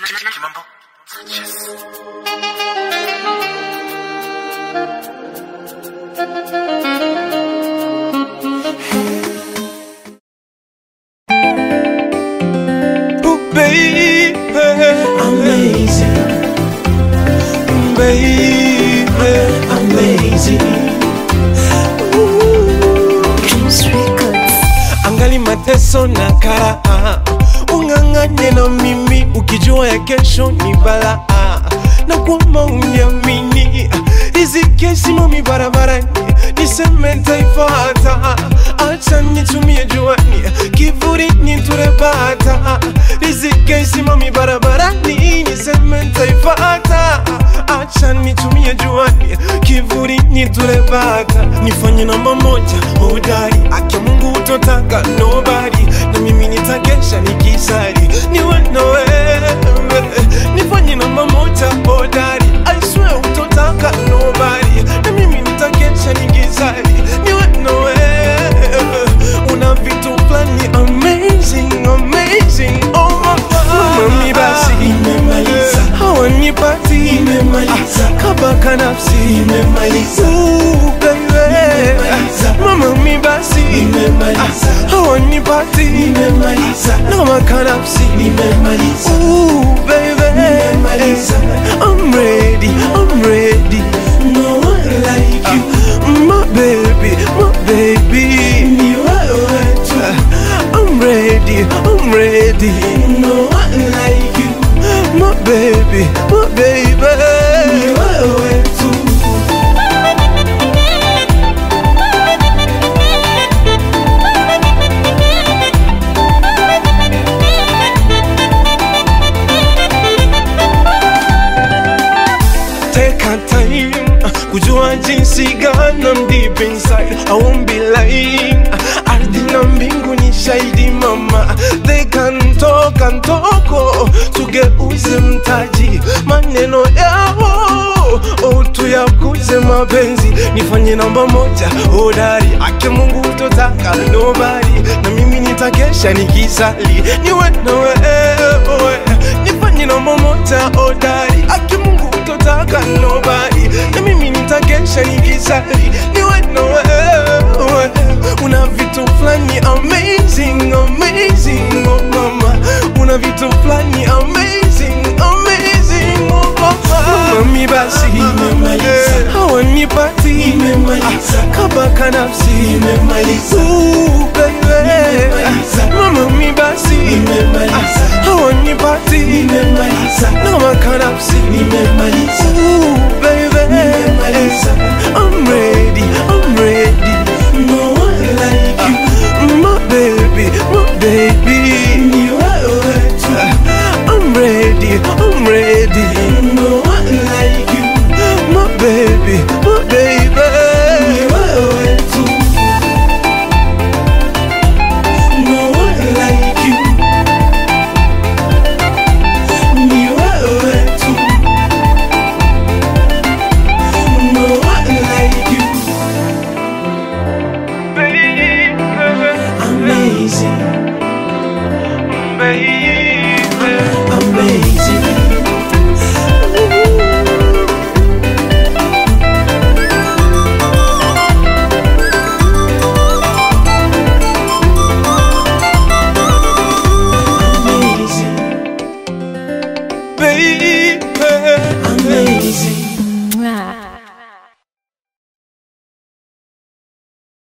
Angali mateso na kara ungangane na mimi ukijua ya kesho ni bala na kwamba uniamini riziki simami barabarani niseme nitaifuata acha nitumie juani kivuli niturebata riziki simami barabarani niseme nitaifuata acha nitumie juani kivuli niturebata nifanye namba moja hodari akia Mungu utotaka nobody na mimi nitagesha nikisari niwe na wewe nifanye namba moja hodari I swear utotaka nobody na mimi nitagesha nikisari niwe na wewe una vitu flani amazing amazing oh mami basi imemaliza hawanipati imemaliza kabaka nafsi imemaliza baby mama mi basi imemaliza hawanipati imemaliza na makanafsi imemaliza baby imemaliza I'm ready no one like you my baby ni wewe tu I'm ready no one like you my baby ni wewe tu kujua jinsi gani I'm deep inside I won't be lying ardhi na mbingu ni shahidi mama they can talk and talk tugeuze mtaji maneno yao tuyakuze mapenzi nifanye namba moja hodari akia Mungu utotaka nobody na mimi nitakesha nikisali niwe na wewe nifanye namba moja hodari akia Mungu utotaka nobody na mimi nitagesha nikisali niwe na wewe una vitu flani amazing oh mama una vitu flani amazing oh mama mami basi imemaliza hawanipati imemaliza kabaka nafsi imemaliza baby mama mi basi imemaliza hawanipati imemaliza na makanafsi imemaliza baby imemaliza I'm ready no one like you my baby ni wewe tu I'm ready no one like you my baby ni wewe tu no one like you ni wewe tu no one like you baby amazing baby